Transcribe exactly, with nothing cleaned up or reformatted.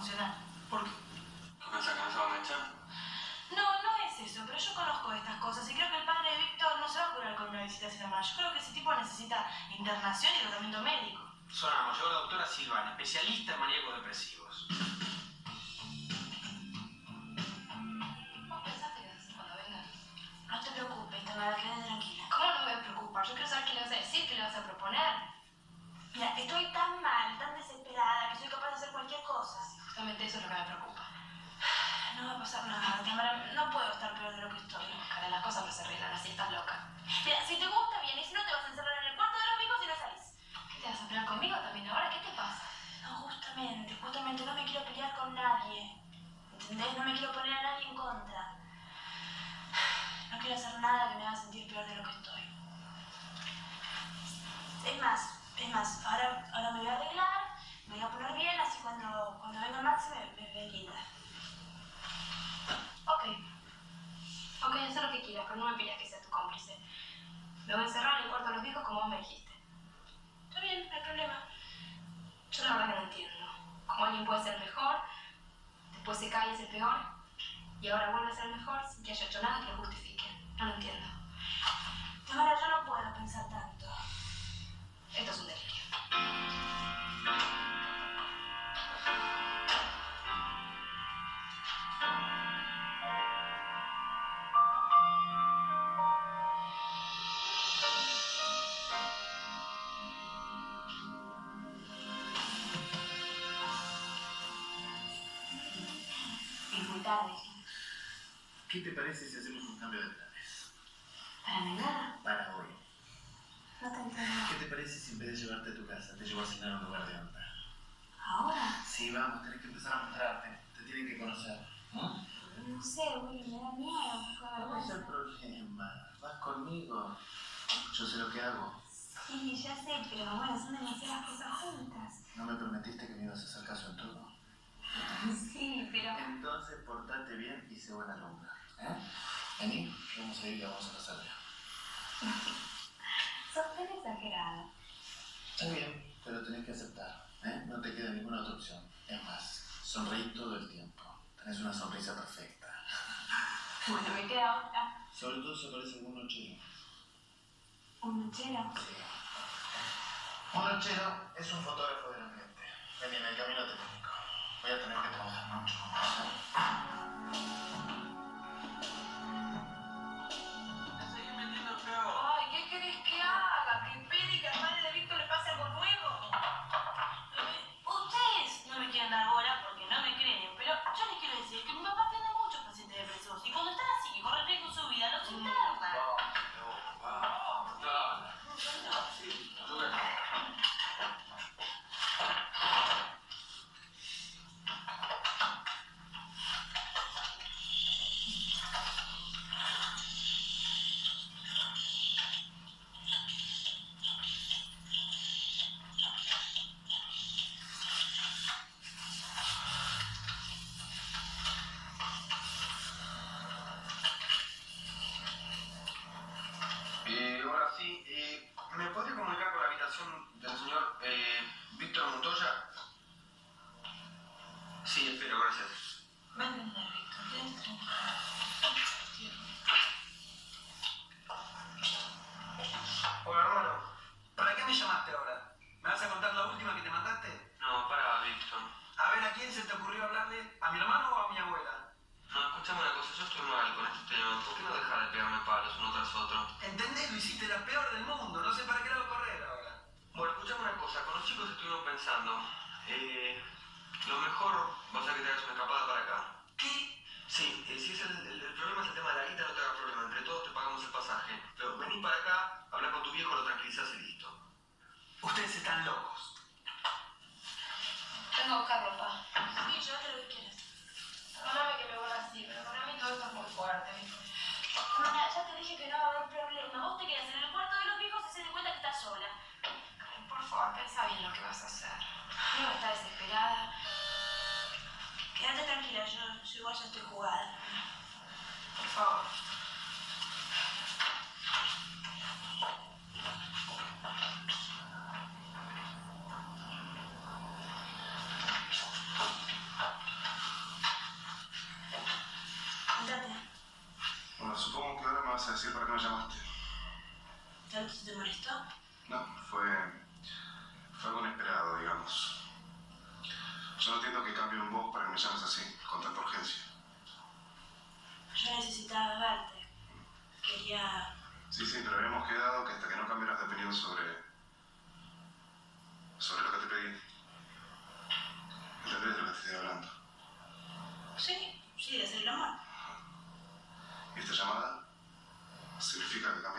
funcionar. ¿Por qué? ¿Qué pensás que no se va a enganchar? No, no es eso, pero yo conozco estas cosas y creo que el padre de Víctor no se va a curar con una visita sin más. Yo creo que ese tipo necesita internación y tratamiento médico. Sonamos, llegó la doctora Silvana, especialista en maníacos depresivos. ¿Vos pensás que le vas a hacer cuando venga? No te preocupes, Tamara, quédate tranquila. ¿Cómo no me voy a preocupar? Yo quiero saber qué le vas a decir, qué le vas a proponer. Mira, estoy tan mal, tan desesperada, que soy capaz de hacer cualquier cosa. Justamente eso es lo que me preocupa. No va a pasar nada, Tamara, no puedo estar peor de lo que estoy. Cara, las cosas no se arreglan así, estás loca. Mira, si te gusta bien, y si no te vas a encerrar en el cuarto de los ricos y no salís. ¿Qué te vas a pelear conmigo también ahora? ¿Qué te pasa? No, justamente, justamente no me quiero pelear con nadie. ¿Entendés? No me quiero poner a nadie en contra. No quiero hacer nada que me haga sentir peor de lo que estoy. Es más, es más, ahora, ahora me voy a arreglar, me voy a poner bien, así cuando, cuando venga Max me, me ve linda. Ok. Ok, haz lo que quieras, pero no me pidas que sea tu cómplice. Me voy a encerrar en el cuarto de los viejos como vos me dijiste. Está bien, no hay problema. Yo la verdad que no entiendo. Cómo alguien puede ser mejor, después se cae y es el peor, y ahora vuelve a ser mejor sin que haya hecho nada que lo justifique. No lo entiendo. Tamara, yo no puedo pensar tanto. Esto es un delirio. Es muy tarde. ¿Qué te parece si hacemos un cambio de planes? ¿Para mañana? Para hoy. No te entiendo. ¿Qué te parece si en vez de llevarte a tu casa te llevo a cenar a un lugar de onda? ¿Ahora? Sí, vamos, tenés que empezar a mostrarte. Te tienen que conocer. ¿No? No sé, güey, me da miedo, un poco de ¿Cuál es el vergüenza. problema? Vas conmigo. Yo sé lo que hago. Sí, ya sé, pero bueno, son demasiadas cosas juntas. ¿No me prometiste que me ibas a hacer caso en todo? Sí, pero... Entonces portate bien y sé buena alumna. ¿Eh? Vení, vamos a ir y la vamos a pasar bien. Sos tan exagerada. Está bien, pero tenés que aceptar. ¿Eh? No te queda ninguna otra opción. Es más, sonreí todo el tiempo. Tenés una sonrisa perfecta. Bueno, me queda otra. Sobre todo se parece a algún nochero. ¿Un nochero? Sí. Un nochero es un fotógrafo del ambiente. Vení, en el camino te explico. Voy a tener que trabajar mucho. Me seguís metiendo feo. Ay, ¿qué querés que haga? ¿Que pide que al padre de Víctor le pase algo nuevo? Eh, Ustedes no me quieren dar bola porque no me creen, pero yo les quiero decir que mi papá tiene muchos pacientes depresivos y cuando están así, que corren riesgo su vida, los internan. Eh, ahora sí, eh, ¿me podría comunicar con la habitación del señor eh, Víctor Montoya? Sí, espero, gracias. Va a entender, Víctor, quédate tranquilo. Hola, hermano. ¿Para qué me llamaste ahora? ¿Me vas a contar la última que te mandaste? No, pará, Víctor. A ver, ¿a quién se te ocurrió hablarle? ¿A mi hermano o a mi abuela? No, escuchame una cosa, yo estoy mal con este tema. ¿Por qué no dejar de pegarme palos uno tras otro? ¿Entendés? Lo hiciste la peor del mundo. No sé para qué lado correr ahora. Bueno, escuchame una cosa, con los chicos estuvimos pensando. Eh, lo mejor va a ser que te hagas una escapada para acá. ¿Qué? Sí, eh, si es el, el, el problema es el tema de la guita, no te hagas problema. Entre todos te pagamos el pasaje. Pero vení para acá, habla con tu viejo, lo tranquilizás y listo. Ustedes están locos. Vengo a buscarlo, pa. Sí, llévate lo que quieras. Perdóname que me vuelva así, pero para mí todo esto es muy fuerte, ¿viste? Mamá, ya te dije que no va a haber problema. Vos te quedas en el cuarto de los viejos y se den cuenta que estás sola. Karen, por favor, pensá bien lo que vas a hacer. No está desesperada. Quédate tranquila, yo, yo igual ya estoy jugada. Por favor. vas a decir para qué me llamaste? ¿Tanto te molestó? No, fue... fue algo inesperado, digamos. Yo no entiendo que cambie en vos para que me llames así, con tanta urgencia. Yo necesitaba verte. Quería... Sí, sí, pero habíamos quedado que hasta que no cambiaras de opinión sobre... sobre lo que te pedí. ¿Entendés de lo que te estoy hablando? Sí, sí, de hacer el amor. ¿Y esta llamada significa que cambiaste